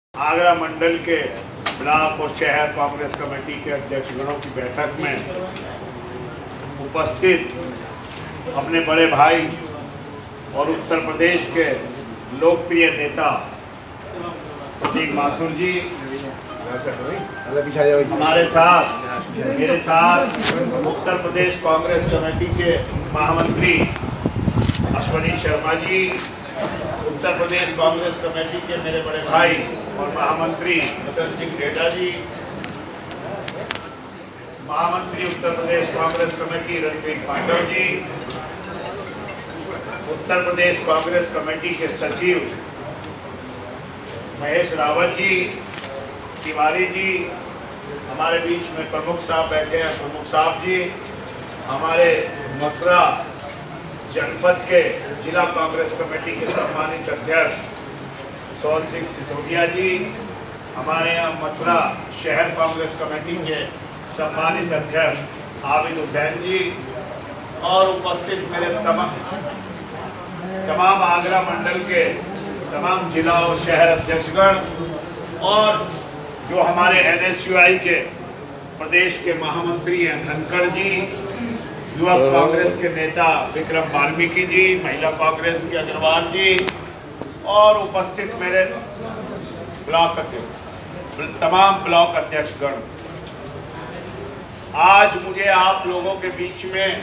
आगरा मंडल के ब्लॉक और शहर कांग्रेस कमेटी के अध्यक्षगणों की बैठक में उपस्थित अपने बड़े भाई और उत्तर प्रदेश के लोकप्रिय नेता प्रदीप माथुर जी हमारे साथ, मेरे साथ उत्तर प्रदेश कांग्रेस कमेटी के महामंत्री अश्विनी शर्मा जी, उत्तर प्रदेश कांग्रेस कमेटी के मेरे बड़े भाई और महामंत्री मथुर सिंह डेडा जी, महामंत्री उत्तर प्रदेश कांग्रेस कमेटी रणवीर पांडव जी, उत्तर प्रदेश कांग्रेस कमेटी के सचिव महेश रावत जी, तिवारी जी, हमारे बीच में प्रमुख साहब बैठे हैं, प्रमुख साहब जी, हमारे मथुरा जनपद के जिला कांग्रेस कमेटी के सम्मानित अध्यक्ष सोहन सिंह सिसोदिया जी, हमारे यहाँ मथुरा शहर कांग्रेस कमेटी के सम्मानित अध्यक्ष आबिद हुसैन जी और उपस्थित मेरे तमाम आगरा मंडल के तमाम जिला और शहर अध्यक्षगण और जो हमारे NSUI के प्रदेश के महामंत्री हैं धनखड़ जी, युवा कांग्रेस के नेता विक्रम वाल्मीकि जी, महिला कांग्रेस के अग्रवाल जी और उपस्थित मेरे तमाम ब्लॉक अध्यक्षगण। आज मुझे आप लोगों के बीच में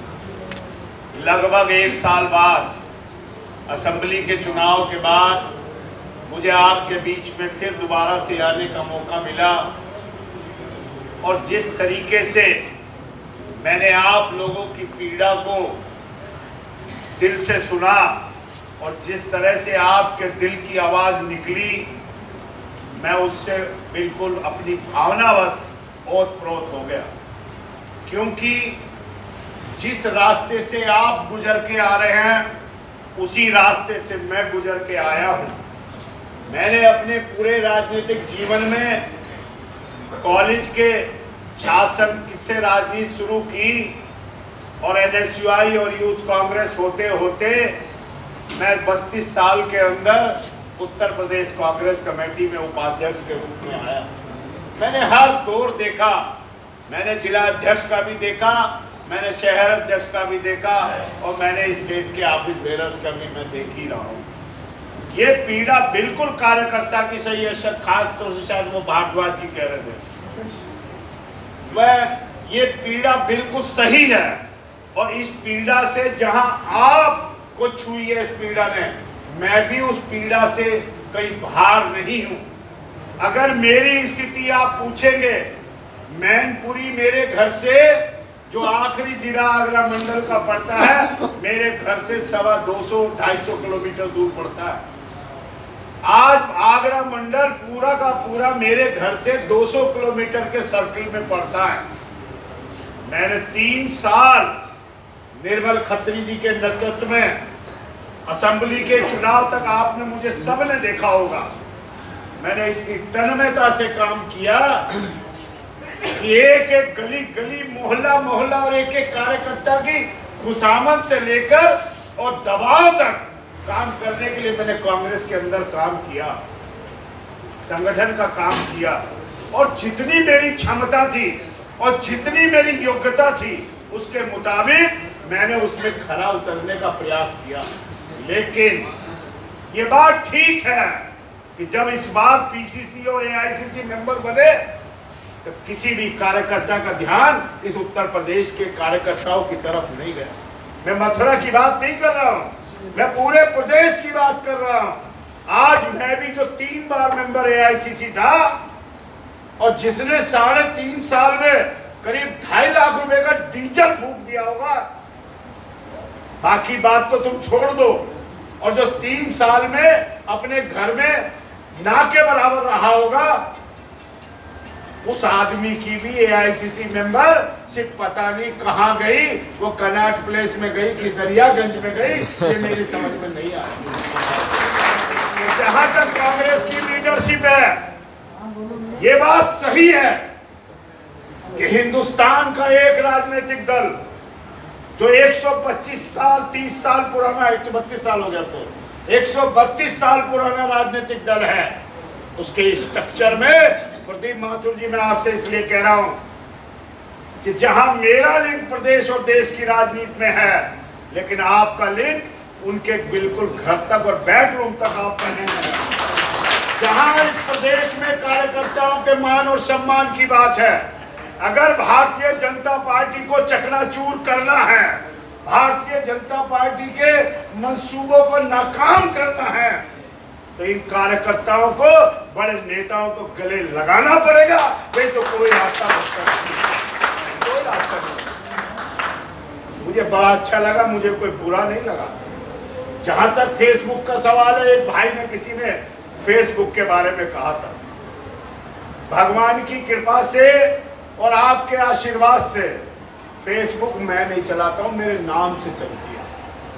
लगभग 1 साल बाद, असेंबली के चुनाव के बाद मुझे आपके बीच में फिर दोबारा से आने का मौका मिला और जिस तरीके से मैंने आप लोगों की पीड़ा को दिल से सुना और जिस तरह से आपके दिल की आवाज़ निकली, मैं उससे बिल्कुल अपनी भावनावश ओत-प्रोत हो गया, क्योंकि जिस रास्ते से आप गुजर के आ रहे हैं उसी रास्ते से मैं गुजर के आया हूँ। मैंने अपने पूरे राजनीतिक जीवन में कॉलेज के शासन से राजनीति शुरू की और NSUI और यूथ कांग्रेस होते होते मैं 32 साल के अंदर उत्तर प्रदेश कांग्रेस कमेटी में उपाध्यक्ष के रूप में आया। मैंने हर दौर देखा, मैंने जिला अध्यक्ष का भी देखा, मैंने शहर अध्यक्ष का भी देखा और मैंने स्टेट के ऑफिस बेरर्स का भी मैं देख ही रहा हूँ। ये पीड़ा बिल्कुल कार्यकर्ता की सही है, खास तौर से शायद वो भारद्वाज जी कह रहे थे, वह ये पीड़ा बिल्कुल सही है और इस पीड़ा से जहां आपको छुई है इस पीड़ा ने, मैं भी उस पीड़ा से कहीं बाहर नहीं हूं। अगर मेरी स्थिति आप पूछेंगे, मैनपुरी मेरे घर से जो आखिरी जिला आगरा मंडल का पड़ता है, मेरे घर से 250-250 किलोमीटर दूर पड़ता है। आज आगरा मंडल पूरा का पूरा मेरे घर से 200 किलोमीटर के सर्किल में पड़ता है। मैंने 3 साल निर्मल खत्री जी के नेतृत्व में असेंबली के चुनाव तक आपने मुझे सबने देखा होगा, मैंने इसकी तन्मयता से काम किया कि एक एक गली गली, मोहल्ला मोहल्ला और एक एक कार्यकर्ता की खुशामद से लेकर और दबाव तक काम करने के लिए मैंने कांग्रेस के अंदर काम किया, संगठन का काम किया और जितनी मेरी क्षमता थी और जितनी मेरी योग्यता थी उसके मुताबिक मैंने उसमें खरा उतरने का प्रयास किया। लेकिन ये बात ठीक है कि जब इस बार PCC और AICC मेंबर बने तो किसी भी कार्यकर्ता का ध्यान इस उत्तर प्रदेश के कार्यकर्ताओं की तरफ नहीं गया। मैं मथुरा की बात नहीं कर रहा हूँ, मैं पूरे प्रदेश की बात कर रहा हूँ। आज मैं भी जो 3 बार मेंबर AICC था और जिसने 3.5 साल में करीब 2.5 लाख रुपए का डीजल फूंक दिया होगा, बाकी बात तो तुम छोड़ दो, और जो 3 साल में अपने घर में ना के बराबर रहा होगा, उस आदमी की भी AICC मेंबर सिर्फ पता नहीं कहां गई, वो कनाट प्लेस में गई कि दरियागंज में गई, ये मेरी समझ में नहीं आ रही। जहां तक कांग्रेस की लीडरशिप है, ये बात सही है कि हिंदुस्तान का एक राजनीतिक दल जो 125 साल 30 साल पुराना, 132 साल हो गया तो 132 साल पुराना राजनीतिक दल है, उसके स्ट्रक्चर में प्रदीप माथुर जी, मैं आपसे इसलिए कह रहा हूं कि जहां मेरा लिंक प्रदेश और देश की राजनीति में है, लेकिन आपका लिंक उनके बिल्कुल घर तक और बेडरूम तक आपका नहीं है। जहां इस प्रदेश में कार्यकर्ताओं के मान और सम्मान की बात है, अगर भारतीय जनता पार्टी को चकनाचूर करना है, भारतीय जनता पार्टी के मंसूबों को नाकाम करना है, तो इन कार्यकर्ताओं को, बड़े नेताओं को गले लगाना पड़ेगा। नहीं तो कोई रास्ता नहीं, कोई रास्ता नहीं। मुझे बड़ा अच्छा लगा, मुझे कोई बुरा नहीं लगा। जहां तक फेसबुक का सवाल है, एक भाई ने, किसी ने फेसबुक के बारे में कहा था, भगवान की कृपा से और आपके आशीर्वाद से फेसबुक मैं नहीं चलाता हूं, मेरे नाम से चलती है।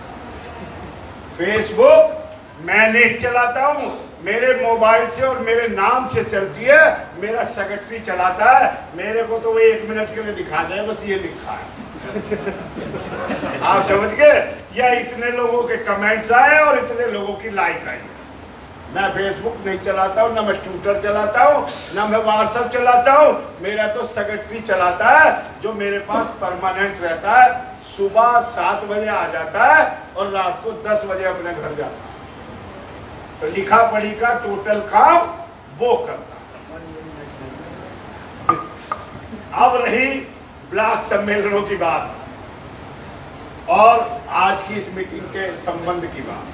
फेसबुक मैं नहीं चलाता हूं, मेरे मोबाइल से और मेरे नाम से चलती है। मेरा सेक्रेटरी चलाता है, मेरे को तो वो 1 मिनट के लिए दिखा जाए, बस ये लिखा है। आप समझ गए? या इतने लोगों के कमेंट्स आए और इतने लोगों की लाइक आई। मैं फेसबुक नहीं चलाता हूँ, ना मैं ट्विटर चलाता हूँ, ना मैं व्हाट्सएप चलाता हूँ। मेरा तो सेक्रेटरी चलाता है, जो मेरे पास परमानेंट रहता है। सुबह 7 बजे आ जाता है और रात को 10 बजे अपने घर जाता है। तो लिखा पढ़ी का टोटल काम वो करता है। अब रही ब्लॉक सम्मेलनों की बात और आज की इस मीटिंग के संबंध की बात।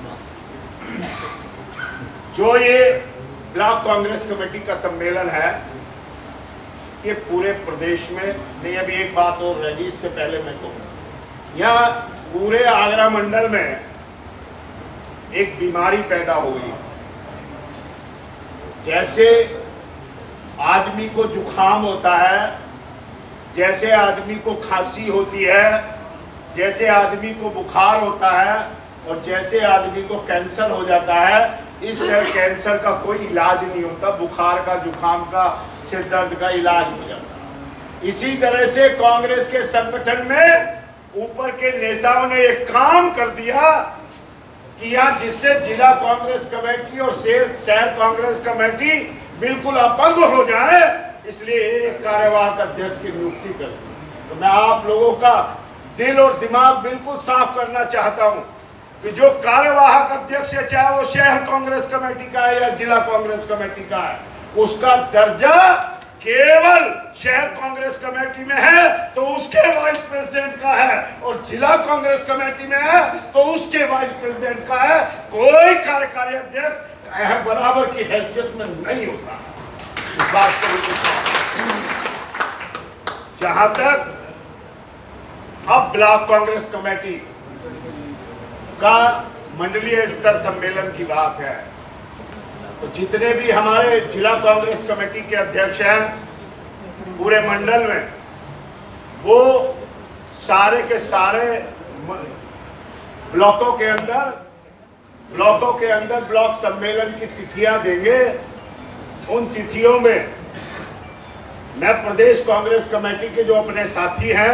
जो ये ब्लॉक कांग्रेस कमेटी का सम्मेलन है, ये पूरे प्रदेश में नहीं। अभी एक बात और रही, इससे पहले मैं कहूँ, यहाँ पूरे आगरा मंडल में एक बीमारी पैदा हो गई। जैसे आदमी को जुखाम होता है, जैसे आदमी को खांसी होती है, जैसे आदमी को बुखार होता है और जैसे आदमी को कैंसर हो जाता है, इस तरह कैंसर का कोई इलाज नहीं होता, बुखार का, जुखाम का, सिर दर्द का इलाज हो जाता। इसी तरह से कांग्रेस के संगठन में ऊपर के नेताओं ने एक काम कर दिया कि यहाँ जिससे जिला कांग्रेस कमेटी और शहर कांग्रेस कमेटी बिल्कुल अपंग हो जाए, इसलिए एक कार्यवाहक अध्यक्ष की नियुक्ति कर दी। तो मैं आप लोगों का दिल और दिमाग बिल्कुल साफ करना चाहता हूँ कि जो कार्यवाहक अध्यक्ष है, चाहे वो शहर कांग्रेस कमेटी का है या जिला कांग्रेस कमेटी का है, उसका दर्जा केवल शहर कांग्रेस कमेटी में है तो उसके वाइस प्रेसिडेंट का है, और जिला कांग्रेस कमेटी में है तो उसके वाइस प्रेसिडेंट का है। कोई कार्यकारी अध्यक्ष बराबर की हैसियत में नहीं होता। इस बात को जहां तक अब ब्लॉक कांग्रेस कमेटी का मंडलीय स्तर सम्मेलन की बात है, तो जितने भी हमारे जिला कांग्रेस कमेटी के अध्यक्ष हैं पूरे मंडल में, वो सारे के सारे ब्लॉकों के अंदर ब्लॉक सम्मेलन की तिथियां देंगे। उन तिथियों में मैं प्रदेश कांग्रेस कमेटी के जो अपने साथी हैं,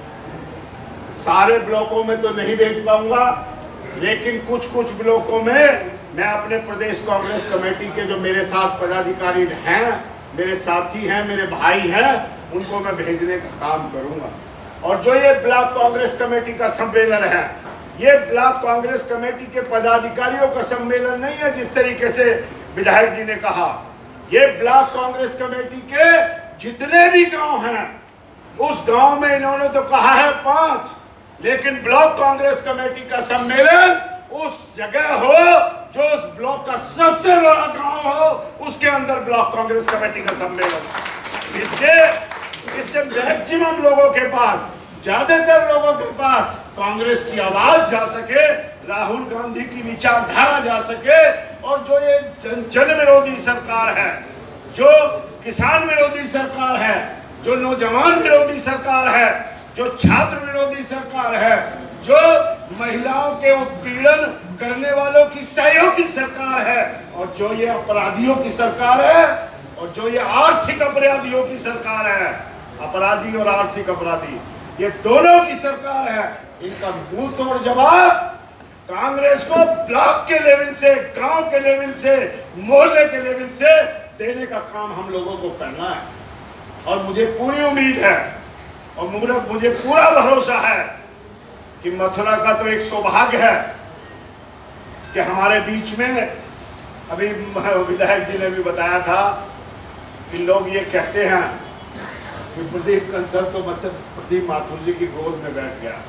सारे ब्लॉकों में तो नहीं भेज पाऊंगा, लेकिन कुछ कुछ ब्लॉकों में मैं अपने प्रदेश कांग्रेस कमेटी के जो मेरे साथ पदाधिकारी हैं, मेरे साथी हैं, मेरे भाई हैं, उनको मैं भेजने का काम करूंगा। और जो ये ब्लॉक कांग्रेस कमेटी का सम्मेलन है, ये ब्लॉक कांग्रेस कमेटी के पदाधिकारियों का सम्मेलन नहीं है जिस तरीके से विधायक जी ने कहा। ये ब्लॉक कांग्रेस कमेटी के जितने भी गांव हैं, उस गांव में इन्होंने तो कहा है 5, लेकिन ब्लॉक कांग्रेस कमेटी का सम्मेलन उस जगह हो जो उस ब्लॉक का सबसे बड़ा गांव हो, उसके अंदर ब्लॉक कांग्रेस कमेटी का सम्मेलन। इससे मैक्सिमम लोगों के पास, ज्यादातर लोगों के पास कांग्रेस की आवाज जा सके, राहुल गांधी की विचारधारा जा सके, और जो ये जन विरोधी सरकार है, जो किसान विरोधी सरकार है, जो नौजवान विरोधी सरकार है, जो छात्र विरोधी सरकार है, जो महिलाओं के उत्पीड़न करने वालों की सहयोगी सरकार है, और जो ये अपराधियों की सरकार है, और जो ये आर्थिक अपराधियों की सरकार है, अपराधी और आर्थिक अपराधी, ये दोनों की सरकार है। इनका मुंह तोड़ जवाब कांग्रेस को ब्लॉक के लेवल से, गांव के लेवल से, मोहल्ले के लेवल से देने का काम हम लोगों को करना है। और मुझे पूरी उम्मीद है और मुझे पूरा भरोसा है कि मथुरा का तो एक सौभाग्य है कि हमारे बीच में, अभी विधायक जी ने भी बताया था कि लोग ये कहते हैं कि प्रदीप कंसल तो मतलब प्रदीप माथुर जी की गोद में बैठ गया।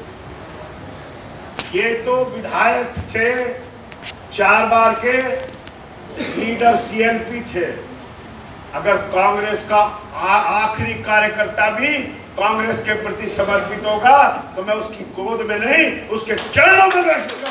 ये तो विधायक थे, 4 बार के लीडर सीएलपी थे। अगर कांग्रेस का आखिरी कार्यकर्ता भी कांग्रेस के प्रति समर्पित होगा तो मैं उसकी गोद में नहीं, उसके चरणों में बैठूंगा।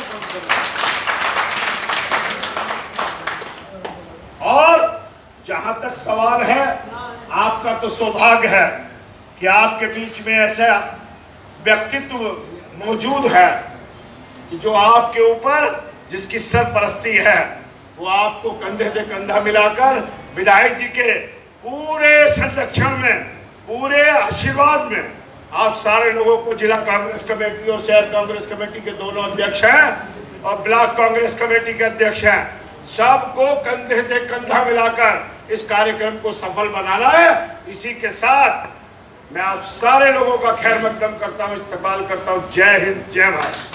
और जहां तक सवाल है, आपका तो सौभाग्य है कि आपके बीच में ऐसा व्यक्तित्व मौजूद है कि जो आपके ऊपर जिसकी सरपरस्ती है, वो आपको कंधे से कंधा मिलाकर विधायक जी के पूरे संरक्षण में, पूरे आशीर्वाद में आप सारे लोगों को, जिला कांग्रेस कमेटी और शहर कांग्रेस कमेटी के दोनों अध्यक्ष हैं और ब्लॉक कांग्रेस कमेटी के अध्यक्ष हैं, सबको कंधे से कंधा मिलाकर इस कार्यक्रम को सफल बनाना है। इसी के साथ मैं आप सारे लोगों का खैर मकदम करता हूं, इस्तकबाल करता हूं। जय हिंद, जय भारत।